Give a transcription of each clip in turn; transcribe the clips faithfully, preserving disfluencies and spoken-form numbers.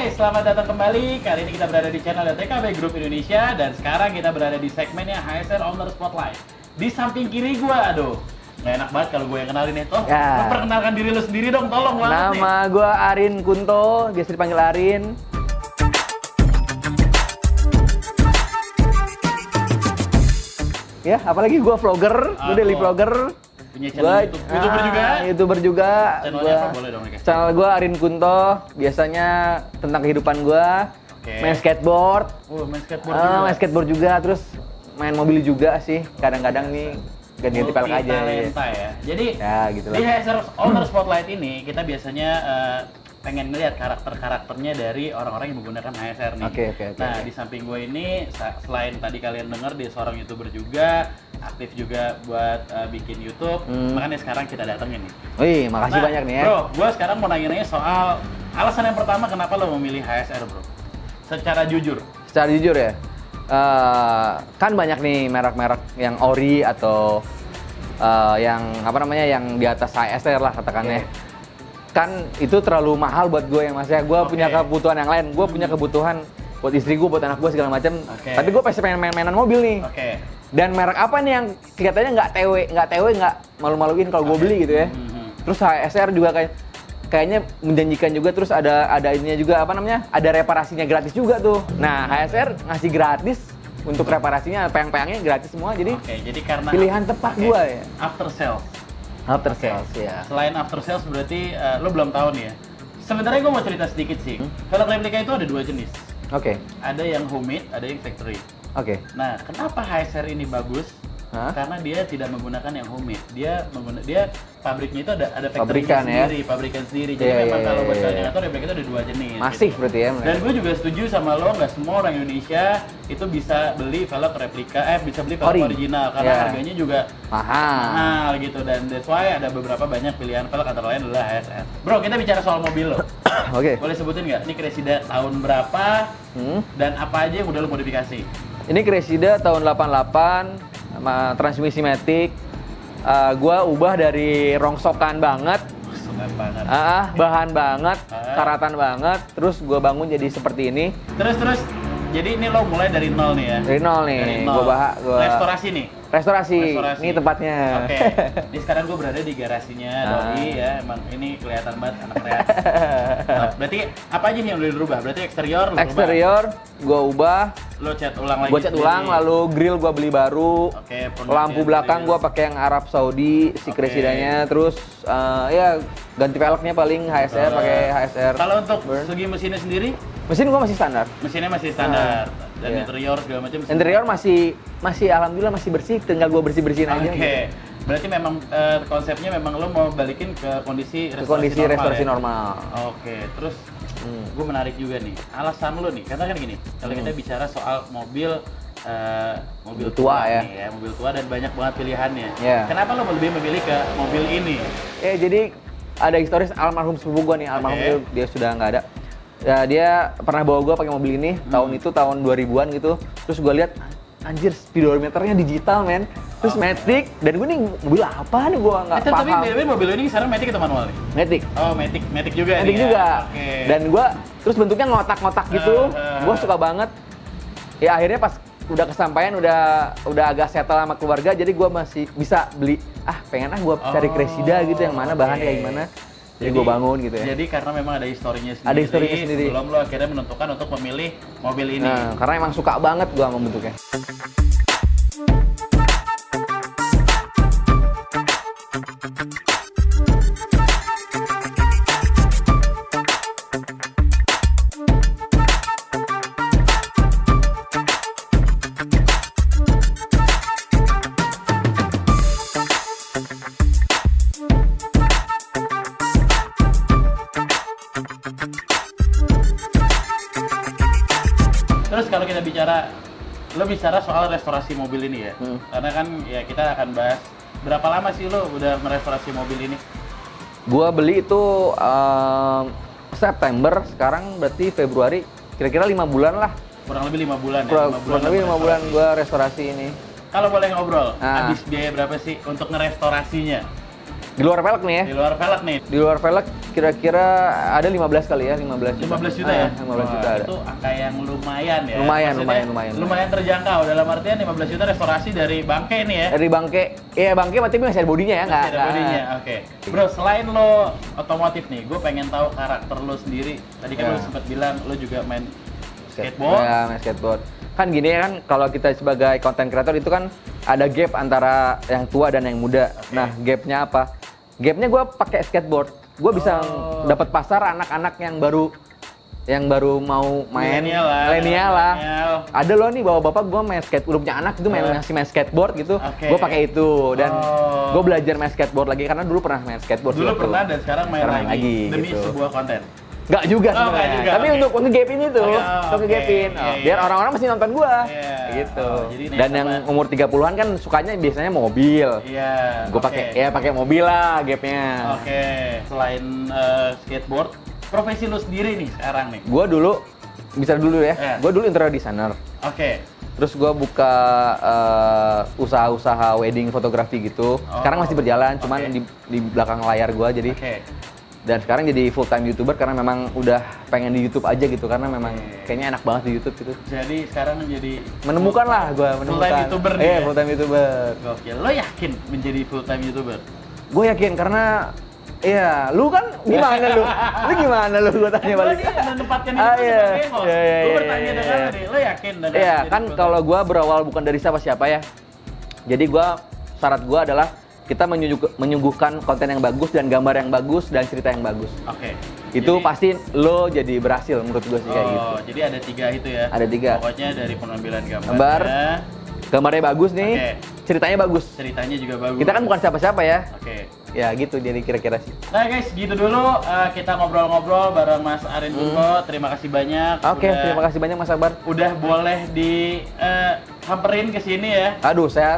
Hai, selamat datang kembali. Kali ini kita berada di channel T K B Group Indonesia dan sekarang kita berada di segmennya H S R Owner Spotlight. Di samping kiri gua, aduh, nggak enak banget kalau gue yang kenalin nih. Toh, ya. Lu perkenalkan diri lu sendiri dong, tolong banget nih. Nama gua Arin Kunto, biasa dipanggil Arin. Ya, apalagi gua vlogger, gua daily vlogger. Punya channel YouTube, ah, YouTuber juga. YouTuber juga. Channelnya Gua, apa? Boleh dong, guys. Channel gua Arin Kunto, biasanya tentang kehidupan gua. Oke. Main skateboard. Oh, main skateboard Ah, juga. main skateboard juga, terus main mobil juga sih. Kadang-kadang nih ganti-ganti pelek aja. Multi-talenta ya. Jadi Ya, gitulah. di H S R Owner Spotlight ini kita biasanya eh, pengen ngeliat karakter-karakternya dari orang-orang yang menggunakan H S R nih. Oke, oke, oke, Nah, oke. di samping gue ini sa- selain tadi kalian dengar dia seorang YouTuber juga, aktif juga buat eh, bikin YouTube. Hmm. Makanya sekarang kita datengin nih. Wih, makasih Nah, banyak nih ya. Bro, gue sekarang mau nanya-nanya soal alasan yang pertama kenapa lo memilih H S R, Bro? Secara jujur. Secara jujur ya, eh, kan banyak nih merek-merek yang ori atau eh, yang apa namanya yang di atas H S R lah katakannya. Oke. Kan itu terlalu mahal buat gue yang masnya. Gue Oke. punya kebutuhan yang lain. Gue punya kebutuhan buat istri gue, buat anak gue segala macam. Oke. Tapi gue pasti pengen main-mainan mobil nih. Oke. Dan merek apa nih yang kelihatannya nggak T W, nggak T W, nggak malu-maluin kalau gue Oke. beli gitu ya. Mhm. Terus H S R juga kayak kayaknya menjanjikan juga, terus ada ada ininya juga apa namanya? Ada reparasinya gratis juga tuh. Nah, H S R ngasih gratis untuk reparasinya, peyang-peyangnya gratis semua. Jadi Oke, jadi karena pilihan tepat Oke. gua ya. After sales. After Oke. sales ya. Selain after sales berarti eh, lo belum tahu nih ya. Sebenarnya gue mau cerita sedikit sih. Hmm? Velg replika itu ada dua jenis. Oke. Ada yang homemade, ada yang factory. Oke. Nah, kenapa H S R ini bagus? Hah? Karena dia tidak menggunakan yang homemade. Dia menggunakan dia pabriknya itu ada ada factory Pabrikan ya? sendiri, pabrikan sendiri. Jadi Iya, memang iya, kalau buat iya, kalian iya. yang tahu replika itu ada dua jenis. Masih gitu. berarti ya. Dan gue juga setuju sama lo, nggak semua orang Indonesia itu bisa beli velg replika, eh bisa beli velg Ori. original karena Iya. harganya juga Mahal. mahal gitu, dan that's why ada beberapa banyak pilihan velg antara lain adalah H S R. Bro, kita bicara soal mobil lo. Oke. Boleh sebutin nggak? Ini Cressida tahun berapa Hmm. dan apa aja yang udah lo modifikasi? Ini Cressida tahun delapan delapan sama transmisi matic. Uh, gua ubah dari rongsokan banget, Keren banget. ah bahan banget, Ah. karatan banget, terus gua bangun jadi seperti ini. Terus terus, jadi ini lo mulai dari nol nih ya? Dari nol nih, Dari nol. gua bah- gua- Restorasi nih? Restorasi, Restorasi. ini tempatnya. Oke, ini sekarang gue berada di garasinya Ah. Doi ya, emang ini kelihatan banget anak kreatif. Nah, berarti apa aja nih yang udah dirubah? Berarti eksterior lo rubah? Eksterior gua ubah, Lo cat ulang lagi gua cat sendiri? ulang, lalu grill gua beli baru. Oke, pengerjaan Lampu belakang grill. gua pakai yang Arab Saudi si Oke. Cressidanya, terus eh, ya ganti velgnya paling H S R, pakai H S R. Kalau untuk Burn. segi mesinnya sendiri, Mesin gua masih standar. mesinnya masih standar. Dan iya. interior segala macam. Interior masih masih alhamdulillah masih bersih, tinggal gua bersih-bersihin Oke, aja. gitu. berarti memang eh, konsepnya memang lo mau balikin ke kondisi Ke restorasi kondisi normal restorasi ya? normal. Oke, terus Hmm. gue menarik juga nih alasan lo nih, karena kan gini, kalau Hmm. kita bicara soal mobil eh, mobil Mobil tua ya. nih mobil tua dan banyak banget pilihannya. Ya. Kenapa lo lebih memilih ke mobil ini? Eh jadi ada historis almarhum sepupu gua nih, almarhum Oke. dia, dia sudah nggak ada. Ya, dia pernah bawa gua pakai mobil ini Hmm. tahun itu tahun dua ribuan gitu. Terus gua lihat anjir speedometernya digital men. Terus Oke. Matic dan gue nih mobil apa nih gua nggak Eh, tapi paham. by the way, mobil ini sekarang matic atau manual nih? Matic. Oh, matic, matic juga Matic nih juga. ya? Oke. Dan gua terus bentuknya ngotak-ngotak gitu. Eh, eh. Gua suka banget. Ya akhirnya pas udah kesampaian udah udah agak settle sama keluarga, jadi gua masih bisa beli, ah pengen ah gua cari Oh, Cressida gitu yang mana bahan oke. kayak gimana. Jadi, gua bangun gitu ya. Jadi karena memang ada historinya sendiri. Ada historinya sendiri. Belum lo akhirnya menentukan untuk memilih mobil ini. Nah, karena emang suka banget gua sama bentuknya. Terus kalau kita bicara, lo bicara soal restorasi mobil ini ya, Hmm. karena kan ya kita akan bahas berapa lama sih lo udah merestorasi mobil ini? Gua beli itu ehm, September, sekarang berarti Februari, kira-kira lima bulan lah. Kurang lebih lima bulan ya? Kurang, lima kurang lebih lima bulan merestorasi. gua restorasi ini. Kalau boleh ngobrol, Ah. habis biaya berapa sih untuk ngerestorasinya? Di luar velg nih ya. Di luar velg nih. Di luar velg kira-kira ada lima belas kali ya, lima belas juta. lima belas juta ya? Ah, lima belas Wah, juta ada. itu angka yang lumayan ya. Lumayan, Maksudnya lumayan, lumayan. Lumayan terjangkau dalam artian lima belas juta restorasi dari bangke nih ya. Dari bangke, iya bangke berarti masih ada bodinya ya, nggak? Masih ada bodinya, oke. Bro, selain lo otomotif nih, gue pengen tahu karakter lo sendiri. Tadi kan Ya. lo sempat bilang lo juga main skateboard. Ya, main skateboard. Kan gini ya kan, kalau kita sebagai content creator itu kan ada gap antara yang tua dan yang muda. Oke. Nah, gapnya apa? Gapnya gue pakai skateboard. Gue bisa Oh. dapat pasar anak-anak yang baru yang baru mau main Milenial lah. milenial lah. Milenial. Ada loh nih bawa bapak gue main skate, udah punya anak itu main Oh. masih main skateboard gitu. Oke. Gue pakai itu dan Oh. gue belajar main skateboard lagi karena dulu pernah main skateboard. Dulu waktu- pernah dan sekarang main sekarang lagi, lagi, demi gitu. sebuah konten. Nggak juga Oh, nggak sebenarnya. juga, Tapi oke. untuk ngegapin itu, Oh, untuk oke. ngegapin. Iya, Oh, iya. biar orang-orang masih nonton gua. Iya. Gitu. Oh, jadi ini Dan apa? yang umur tiga puluhan kan sukanya biasanya mobil. Iya. Gua oke. pakai ya pakai mobil lah gapnya. Oke. Selain eh, skateboard, profesi lo sendiri nih sekarang nih. Gua dulu bisa dulu ya. Iya. Gua dulu interior designer. Oke. Terus gua buka eh, usaha-usaha wedding fotografi gitu. Sekarang masih berjalan, cuman oke. di di belakang layar gua jadi. Oke. Dan sekarang jadi full time YouTuber karena memang udah pengen di YouTube aja gitu karena memang Oke. kayaknya enak banget di YouTube gitu. Jadi sekarang menjadi Menemukan lah gua full menemukan. time YouTuber nih Iya, ya? full time YouTuber. Gokil. Lo yakin menjadi full time YouTuber? Gue yakin karena iya, lu kan gimana lu? Lu gimana lu? Gue tanya Kan balik. gua nih menempatkan Ah, diri iya. sebagai host. Iya, iya, Gue iya, bertanya iya, dengan iya. lo nih, lo yakin dengan Iya, menjadi kan full kalau time? gue berawal bukan dari siapa-siapa ya. Jadi gue syarat gue adalah kita menyuguh- menyuguhkan konten yang bagus dan gambar yang bagus dan cerita yang bagus. Oke. Itu Jadi- pasti lo jadi berhasil menurut gue sih kayak Oh, gitu. jadi ada tiga itu ya? Ada tiga. Pokoknya dari penampilan gambarnya, Gambar. Gambarnya bagus nih, Oke. ceritanya bagus. ceritanya juga bagus. Kita kan bukan siapa-siapa ya. Oke. Ya gitu jadi kira-kira sih. Nah guys, gitu dulu uh, kita ngobrol-ngobrol bareng Mas Arin Bungo. Terima kasih banyak. Hmm. Oke, udah- terima kasih banyak Mas Akbar. Udah boleh di uh, samperin ke sini ya. Aduh, saya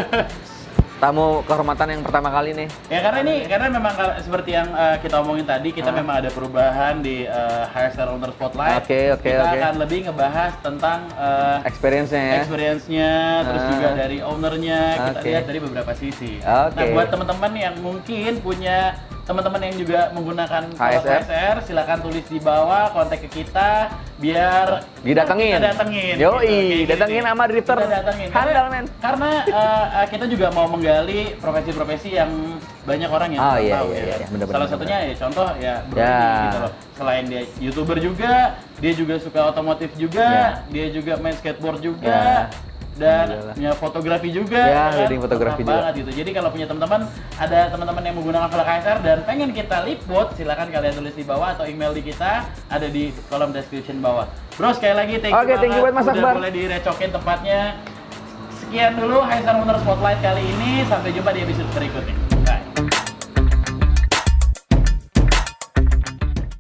tamu kehormatan yang pertama kali nih. Ya karena ini karena memang kal- seperti yang uh, kita omongin tadi, kita Ah. memang ada perubahan di uh, Hairstyle Owner Spotlight. Oke, oke, kita oke. akan lebih ngebahas tentang uh, Experience-nya ya. experience-nya, terus Ah. juga dari ownernya, kita Oke. lihat dari beberapa sisi. Oke. Nah, buat teman-teman yang mungkin punya teman-teman yang juga menggunakan H S R. H S R, silakan tulis di bawah, kontak ke kita, biar Didatengin. Kita datengin. Yoi, Kayak gini datengin nih. sama drifter. Kita datengin. Handal, Karena- men. Karena uh, uh, kita juga mau menggali profesi-profesi yang banyak orang yang Oh, belum iya, tahu iya, ya. iya, bener, Salah bener, satunya ya contoh ya Bro Ya. ini gitu loh. Selain dia YouTuber juga, dia juga suka otomotif juga, dia juga main skateboard juga. Ya. Dan Alhamdulillah. punya fotografi juga, Ya, kan? wedding fotografi Mantap juga. banget gitu. Jadi kalau punya teman-teman, ada teman-teman yang menggunakan velg H S R dan pengen kita liput, silakan kalian tulis di bawah atau email di kita, ada di kolom description bawah. Bro, sekali lagi thank you Oke, thank you banget buat Mas udah Akbar. boleh direcokin tempatnya. Sekian dulu Hairstyle Owner Spotlight kali ini, sampai jumpa di episode berikutnya.